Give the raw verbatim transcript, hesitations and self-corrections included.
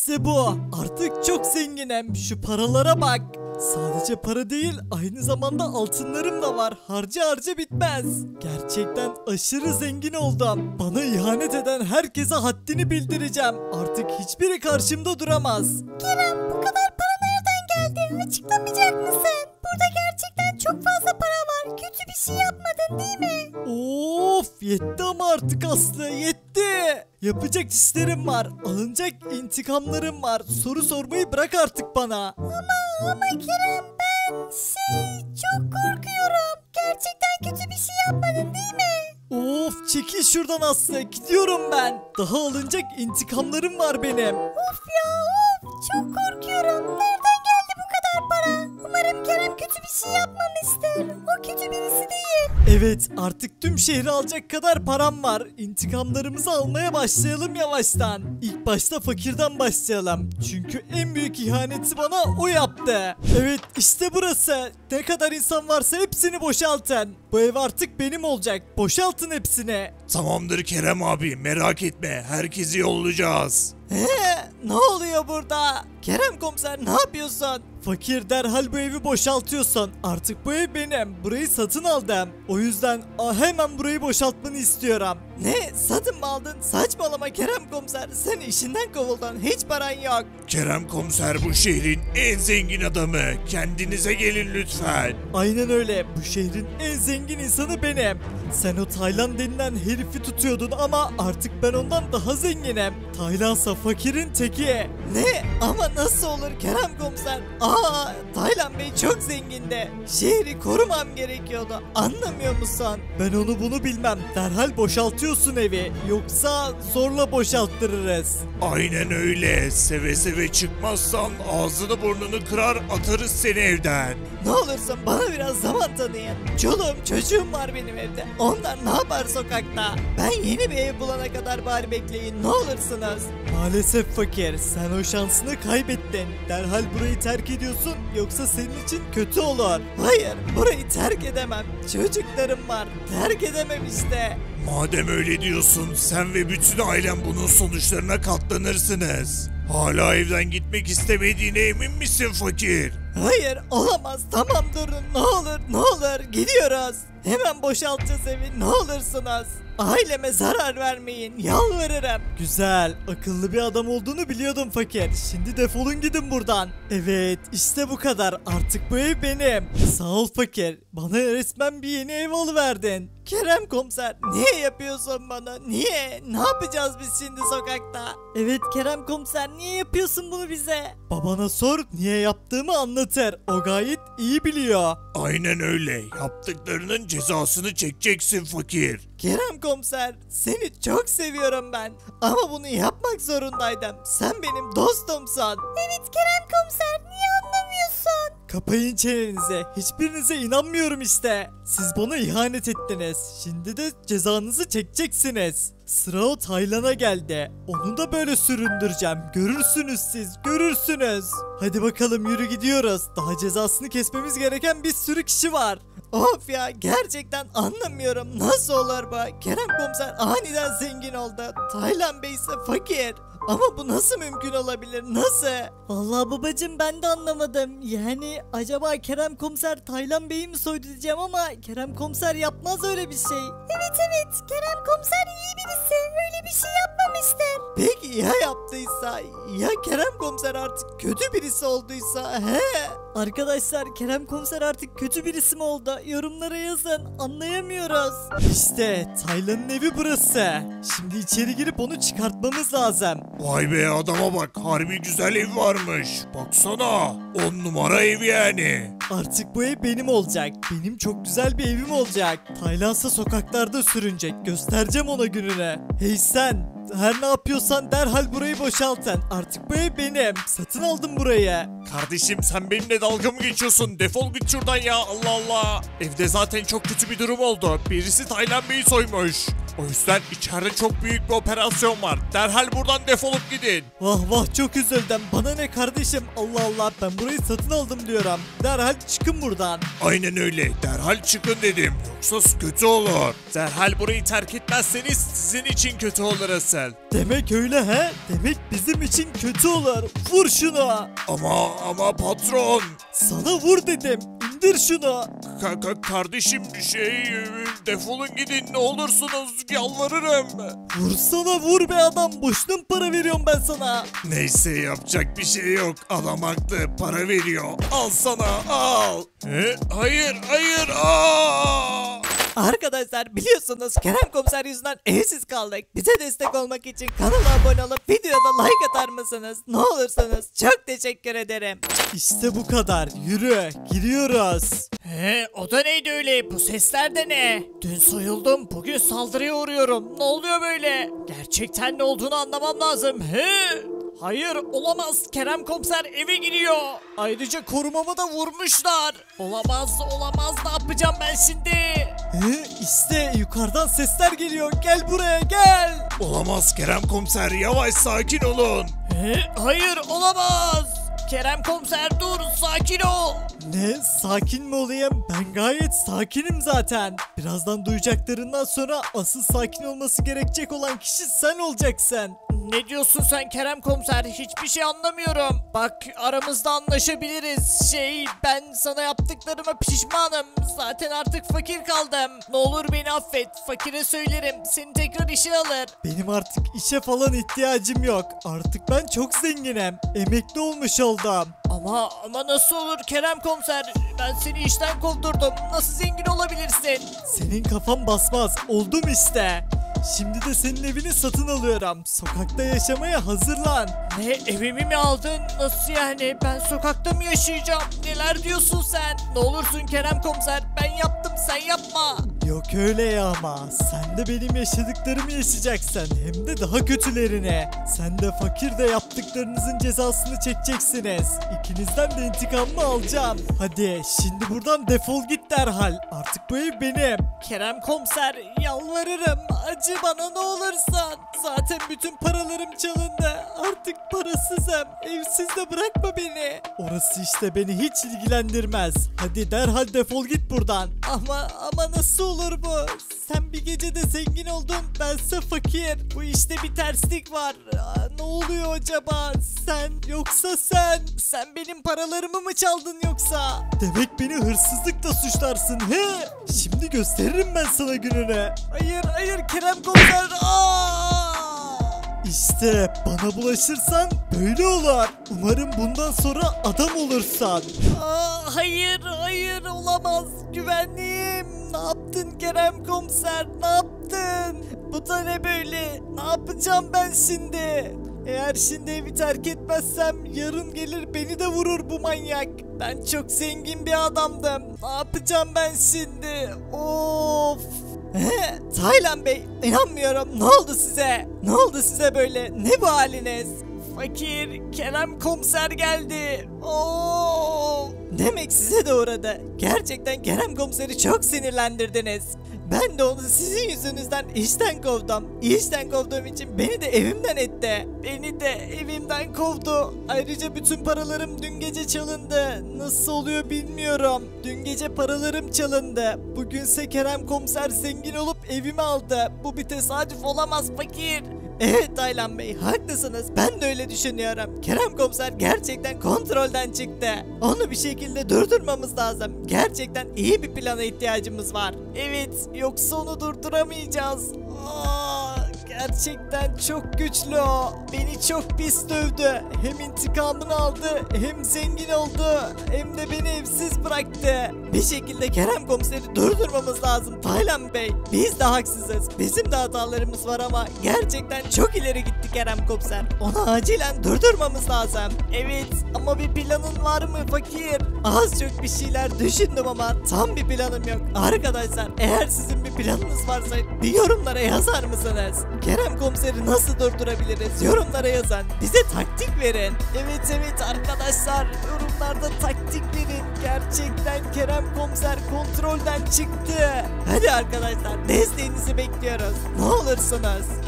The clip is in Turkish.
İşte bu. Artık çok zenginim. Şu paralara bak. Sadece para değil, aynı zamanda altınlarım da var. Harca harca bitmez. Gerçekten aşırı zengin oldum. Bana ihanet eden herkese haddini bildireceğim. Artık hiçbiri karşımda duramaz. Kerem, bu kadar para nereden geldi? Açıklamayacak mısın? Burada gerçekten çok fazla para var. Kötü bir şey yapmadın değil mi? Of, yetti ama artık Aslı, yetti. Yapacak işlerim var. Alınacak intikamlarım var. Soru sormayı bırak artık bana. Ama ama Kerem, ben şey çok korkuyorum. Gerçekten kötü bir şey yapmadın değil mi? Of, çekil şuradan Aslı, gidiyorum ben. Daha alınacak intikamlarım var benim. Of ya of, çok korkuyorum. Nereden geldi bu kadar para? Umarım Kerem kötü bir şey yapmamıştır. O kötü birisi değil. Evet, artık tüm şehri alacak kadar param var. İntikamlarımızı almaya başlayalım yavaştan. İlk başta fakirden başlayalım. Çünkü en büyük ihaneti bana o yaptı. Evet, işte burası. Ne kadar insan varsa hepsini boşaltın. Bu ev artık benim olacak. Boşaltın hepsini. Tamamdır Kerem abi, merak etme, herkesi yollayacağız. He, ne oluyor burada? Kerem komiser, ne yapıyorsun? Fakir, derhal bu evi boşaltıyorsun. Artık bu ev benim. Burayı satın aldım. O yüzden a, hemen burayı boşaltmanı istiyorum. Ne? Satın mı aldın? Saçmalama Kerem komiser. Sen işinden kovuldun. Hiç paran yok. Kerem komiser bu şehrin en zengin adamı. Kendinize gelin lütfen. Aynen öyle. Bu şehrin en zengin insanı benim. Sen o Taylan denilen herifi tutuyordun ama artık ben ondan daha zenginim. Taylansa fakirin teki. Ne? Ama nasıl olur Kerem komiser? Aa, Taylan Bey çok zengindi. Şehri korumam gerekiyordu. Anlamıyor musun? Ben onu bunu bilmem. Derhal boşaltıyorsun evi. Yoksa zorla boşalttırırız. Aynen öyle. Seve seve çıkmazsan ağzını burnunu kırar atarız seni evden. Ne olursun bana biraz zaman tanıyın. Çoluğum çocuğum var benim evde. Onlar ne yapar sokakta? Ben yeni bir ev bulana kadar bari bekleyin. Ne olursunuz. Maalesef fakir. Sen o şansını kaybettin. Derhal burayı terk ediyorsun. Yoksa senin için kötü olur. Hayır, burayı terk edemem. Çocuklarım var. Terk edemem işte. Madem öyle diyorsun, sen ve bütün ailen bunun sonuçlarına katlanırsınız. Hala evden gitmek istemediğine emin misin fakir? Hayır, olamaz. Tamam durun. Ne olur, ne olur. Gidiyoruz. Hemen boşaltacağız evi. Ne olursunuz. Aileme zarar vermeyin. Yalvarırım. Güzel. Akıllı bir adam olduğunu biliyordum fakir. Şimdi defolun gidin buradan. Evet, işte bu kadar. Artık bu ev benim. Sağ ol fakir. Bana resmen bir yeni ev alıverdin. Kerem komiser, niye yapıyorsun bana? Niye? Ne yapacağız biz şimdi sokakta? Evet Kerem komiser, niye yapıyorsun bunu bize? Babana sor, niye yaptığımı anlatır. O gayet iyi biliyor. Aynen öyle. Yaptıklarının cezasını çekeceksin fakir. Kerem komiser, seni çok seviyorum ben. Ama bunu yapmak zorundaydım. Sen benim dostumsun. Evet Kerem komiser, niye anlamıyorsun? Kapayın çenenizi. Hiçbirinize inanmıyorum işte. Siz bana ihanet ettiniz. Şimdi de cezanızı çekeceksiniz. Sıra o Taylan'a geldi. Onu da böyle süründüreceğim. Görürsünüz siz, görürsünüz. Hadi bakalım yürü gidiyoruz. Daha cezasını kesmemiz gereken bir sürü kişi var. Of ya, gerçekten anlamıyorum. Nasıl olur bu? Kerem komiser aniden zengin oldu. Taylan Bey ise fakir. Ama bu nasıl mümkün olabilir? Nasıl? Vallahi babacım, ben de anlamadım. Yani acaba Kerem komiser Taylan Bey'i mi soydu diyeceğim ama Kerem komiser yapmaz öyle bir şey. Evet evet, Kerem komiser iyi birisi. Öyle bir şey yapmamıştır. Peki ya yaptıysa? Ya Kerem komiser artık kötü birisi olduysa? He? Arkadaşlar, Kerem komiser artık kötü birisi mi oldu? Yorumlara yazın. Anlayamıyoruz. İşte Taylan'ın evi burası. Şimdi içeri girip onu çıkartmamız lazım. Vay be, adama bak, harbi güzel ev varmış. Baksana, on numara ev yani. Artık bu ev benim olacak. Benim çok güzel bir evim olacak. Taylansa sokaklarda sürünecek. Göstereceğim ona gününü. Hey sen, her ne yapıyorsan derhal burayı boşaltın. Artık bu ev benim. Satın aldım burayı. Kardeşim, sen benimle dalga mı geçiyorsun? Defol git şuradan ya, Allah Allah. Evde zaten çok kötü bir durum oldu. Birisi Taylan Bey'i soymuş. O yüzden içeride çok büyük bir operasyon var. Derhal buradan defolup gidin. Vah vah çok üzüldüm. Bana ne kardeşim? Allah Allah, ben burayı satın aldım diyorum. Derhal çıkın buradan. Aynen öyle. Derhal çıkın dedim. Yoksa kötü olur. Derhal burayı terk etmezseniz sizin için kötü olur asıl. Demek öyle he? Demek bizim için kötü olur. Vur şunu. Ama ama patron. Sana vur dedim. İndir şunu. Ka- ka- kardeşim şey defolun gidin ne olursunuz yalvarırım. Vursana vur be adam. Boşuna mı para veriyorum ben sana? Neyse yapacak bir şey yok. Adam haklı para veriyor. Al sana al. He? Hayır hayır aa! Arkadaşlar biliyorsunuz Kerem Komiser yüzünden evsiz kaldık. Bize destek olmak için kanala abone olup videoda like atar mısınız? Ne olursanız çok teşekkür ederim. İşte bu kadar. Yürü. Giriyoruz. He, o da neydi öyle? Bu sesler de ne? Dün soyuldum, bugün saldırıya uğruyorum. Ne oluyor böyle? Gerçekten ne olduğunu anlamam lazım. He? Hayır, olamaz. Kerem Komiser eve giriyor. Ayrıca korumamı da vurmuşlar. Olamaz, olamaz. Ne yapacağım ben şimdi? Ee, işte yukarıdan sesler geliyor. Gel buraya gel. Olamaz Kerem komiser yavaş sakin olun. He? Hayır, olamaz. Kerem Komiser dur, sakin ol. Ne? Sakin mi olayım? Ben gayet sakinim zaten. Birazdan duyacaklarından sonra asıl sakin olması gerekecek olan kişi sen olacaksın. Ne diyorsun sen Kerem Komiser? Hiçbir şey anlamıyorum. Bak aramızda anlaşabiliriz. Şey ben sana yaptıklarıma pişmanım. Zaten artık fakir kaldım. Ne olur beni affet. Fakire söylerim. Seni tekrar işe alır. Benim artık işe falan ihtiyacım yok. Artık ben çok zenginim. Emekli olmuş oldum. Ama ama nasıl olur Kerem Komiser? Ben seni işten kovdurdum. Nasıl zengin olabilirsin? Senin kafan basmaz. Oldum işte. Şimdi de senin evini satın alıyorum. Sokakta yaşamaya hazırlan. Ne, evimi mi aldın? Nasıl yani? Ben sokakta mı yaşayacağım? Neler diyorsun sen? Ne olursun Kerem Komiser, ben yaptım, sen yapma. Yok öyle ya ama. Sen de benim yaşadıklarımı yaşayacaksın. Hem de daha kötülerini. Sen de fakir de yaptıklarınızın cezasını çekeceksiniz. İkinizden de intikamımı alacağım. Hadi şimdi buradan defol git derhal. Artık bu ev benim. Kerem Komiser, yalvarırım, acı bana ne olursan. Zaten bütün paralarım çalındı. Artık parasızım. Evsiz de bırakma beni. Orası işte beni hiç ilgilendirmez. Hadi derhal defol git buradan. Ama ama nasıl olur bu? Sen bir gecede zengin oldun, bense fakir. Bu işte bir terslik var. Aa, ne oluyor acaba? Sen yoksa sen? Sen benim paralarımı mı çaldın yoksa? Demek beni hırsızlıkla suçlarsın he? Şimdi gösteririm ben sana gününü. Hayır hayır Kerem Komiser. Aa! İşte bana bulaşırsan böyle olur. Umarım bundan sonra adam olursan. Aa, hayır hayır olamaz. Güvenliğim. Ne yaptın Kerem Komiser? Ne yaptın? Bu da ne böyle? Ne yapacağım ben şimdi? Eğer şimdi evi terk etmezsem yarın gelir beni de vurur bu manyak. Ben çok zengin bir adamdım. Ne yapacağım ben şimdi? Of. He, Taylan Bey, inanmıyorum. Ne oldu size? Ne oldu size böyle? Ne bu haliniz? Fakir, Kerem Komiser geldi. Oo! Demek size de uğradı. Gerçekten Kerem Komiser'i çok sinirlendirdiniz. Ben de onu sizin yüzünüzden işten kovdum. İşten kovduğum için beni de evimden etti. Beni de evimden kovdu. Ayrıca bütün paralarım dün gece çalındı. Nasıl oluyor bilmiyorum. Dün gece paralarım çalındı. Bugünse Kerem Komiser zengin olup evimi aldı. Bu bir tesadüf olamaz fakir. Evet Taylan Bey, haklısınız. Ben de öyle düşünüyorum. Kerem Komiser gerçekten kontrolden çıktı. Onu bir şekilde durdurmamız lazım. Gerçekten iyi bir plana ihtiyacımız var. Evet, yoksa onu durduramayacağız. Aa, gerçekten çok güçlü o. Beni çok pis dövdü. Hem intikamını aldı, hem zengin oldu, hem de beni evsiz bıraktı. Bir şekilde Kerem Komiser'i durdurmamız lazım Taylan Bey. Biz de haksızız. Bizim de hatalarımız var ama gerçekten çok ileri gitti Kerem Komiser. Onu acilen durdurmamız lazım. Evet ama bir planın var mı fakir? Az çok bir şeyler düşündüm ama tam bir planım yok. Arkadaşlar eğer sizin bir planınız varsa bir yorumlara yazar mısınız? Kerem komiseri nasıl durdurabiliriz? Yorumlara yazın. Bize taktik verin. Evet evet arkadaşlar yorumlarda taktik verin. Gerçekten Kerem komiser kontrolden çıktı. Hadi arkadaşlar desteğinizi bekliyoruz. Ne olursunuz.